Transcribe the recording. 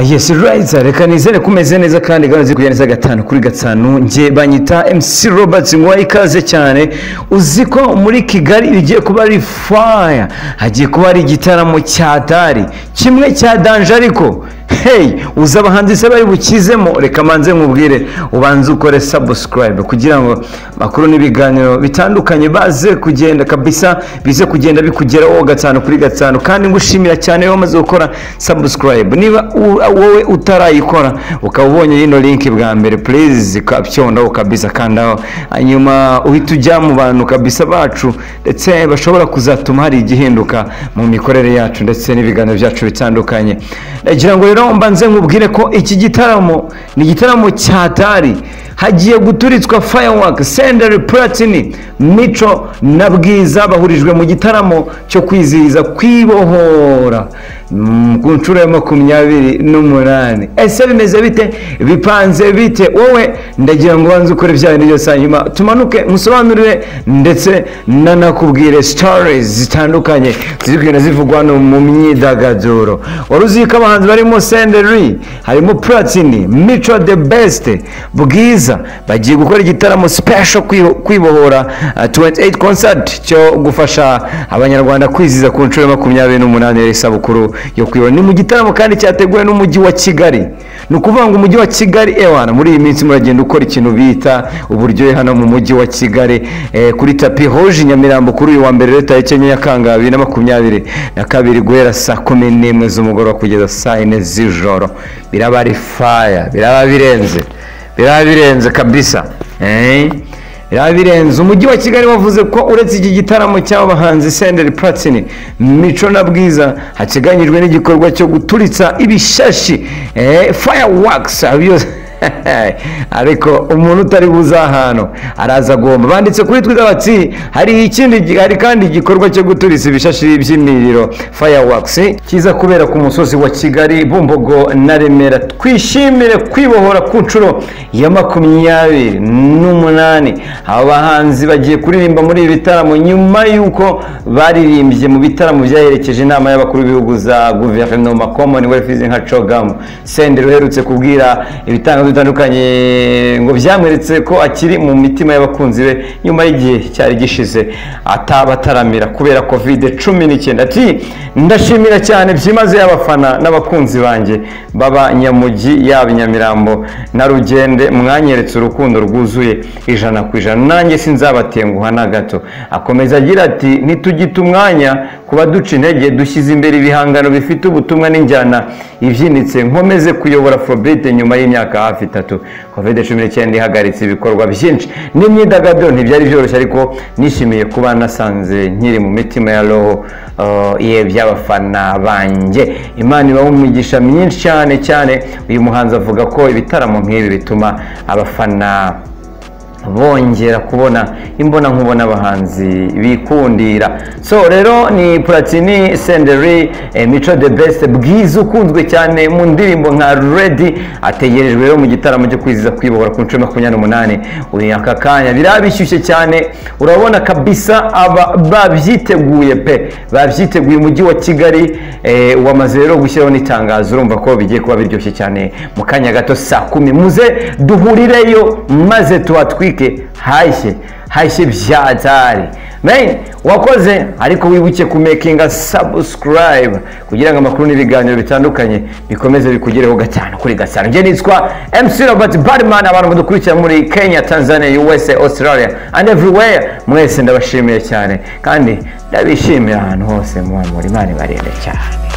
Yes right, reka nizere kumeze neza kandi gahunda kuyaneza gatanu kuri gatanu. Nje banyita MC Robert ngwa ikaze cyane. Uziko muri Kigali bigiye kuba ari fire, hagiye kuba ari igitaramo cyatari kimwe cya danger ariko hey uzabahanzi se bari bukizemo. Reka manze nkubwire ubanze ukore subscribe kugira ngo makuru n'ibiganiro bitandukanye baze kugenda kabisa, bize kugenda bikugeraho gatanu kuri gatanu. Kandi ngushimira cyane yo maze gukora subscribe. Niba wowe utarayikora ukabonye ino link bwa mbere, please kapcyondaho kabisa kandaho, hanyuma uhita ujya mu bantu kabisa bacu ndetse bashobora kuzatuma hari igihinduka mu mikorere yacu ndetse n'ibiganiro byacu bitandukanye. Nagira ngo rero mbanze nkubwire ko iki gitaramo ni igitaramo cyatari, hagiye guturitswa fireworks, Senderi Platini, Mico na Bwiza bahurijwe mu gitaramo cyo kwizihiza kwibohora ku nshuro ya 28. Ese bimeze bite? Bipanze bite? Wowe ndagira ngo banze ukore bya bintu byose, hanyuma tumanuke musobanurire ndetse nanakubwire stories zitandukanye zikugenda zivugwa no mu myidagaduro. Waruzika abahanzi barimo Senderi, harimo Platini, Mico the best, Bwiza bagiye gukora igitaramo special kwibohora 28 concert cyo gufasha abanyarwanda kwizihiza ku nshuro ya 28 y'isabukuru yo kwibohora. Ni mu gitaramo kandi cyateguwe n'umujyi wa Kigali. Ni ukuvuga ngo umujyi wa Kigali ewana muri iyi minsi muragenda ukora ikintu bita uburyohe hano mu mujyi wa Kigali kuri tapi hoje Nyamirambo kuri uyu wa mbere leta ya Kenya yakanga 2022 guhera saa 11 z'umugoroba kugeza saa 4 z'ijoro. Biraba ari fire, biraba birenze kabisa. Birenze. Umujyi wa Kigali wavuze ko uretse iki gitaramo cy'abahanzi Senderi Platini, Mico na Bwiza hakiganyijwe n'igikorwa cyo guturitsa ibishashi fireworks ariko umuntu utari buzahano araza gomba. Banditse kuri Twitter bati hari kandi igikorwa cyo guturitsa ibishashi by'imiriro fireworks kiza kubera ku musozi wa Kigali, Bumbogo na Remera. Twishimire kwibohora ku nshuro ya 28. Aba bahanzi bagiye kuririmba muri ibi bitaramo nyuma yuko baririmbye mu bitaramo byaherekeje inama y'abakuru b'ibihugu za guverinoma Commonwealth nka Cogamu. Senderi uherutse kubwira ibitangazo bitandukanye ngo byamweretse ko akiri mu mitima y'abakunzi be nyuma y'igihe cyari gishize atabataramira kubera COVID-19. Ati ndashimira cyane byimaze y'abafana n'abakunzi banjye baba Nyamugi yaba Nyamirambo na Rugende, mwanyeretse urukundo rwuzuye 100%, nanjye sinzabatenguha na gato. Akomeza agira ati nitugita umwanya kuba duca intege, dushyize imbere ibihangano bifite ubutumwa n'injyana ibyinitse. Nkomeze kuyobora Afrobeat nyuma y'imyaka hafi 3. COVID-19 ihagaritse ibikorwa byinshi n'imyidagaduro ntibyari byoroshye, ariko nishimiye kuba nasanze nkiri mu mitima ya roho by'abafana banjye. Imana ibaho umugisha myinshi cyane. Uyu muhanzi avuga ko ibitaramo nk'ibi bituma abafana bongera kubona imbona nkubona abahanzi bikundira. So rero ni Platini, Senderi, Mico the best, Bwiza ukunzwe cyane mu ndirimbo nka Ready ategerejwe rero mu gitaramo cyo kwizihiza kwibohora ku nshuro 28. Uyu aka kanya birabishyushye cyane, urabona kabisa aba babyiteguye babyiteguye. Umujyi wa Kigali wamaze rero gushyiraho n'itangazo, urumva ko bigiye kuba biryoshye cyane. Mu kanya gato saa 10 muze duhurireyo maze tuhatwike hashye byatari. Wakoze ariko wibuke kumekinga subscribe kugira ngo amakuru n'ibiganiro bitandukanye bikomeze bikugereho gatanu kuri gatanu. Nje nitwa MC Robert Badman, abantu mudukurikira muri Kenya, Tanzania, USA, Australia and everywhere. Mwese ndabashimiye cyane kandi ndabishimira ahantu hose muri Imana ibarinde cyane.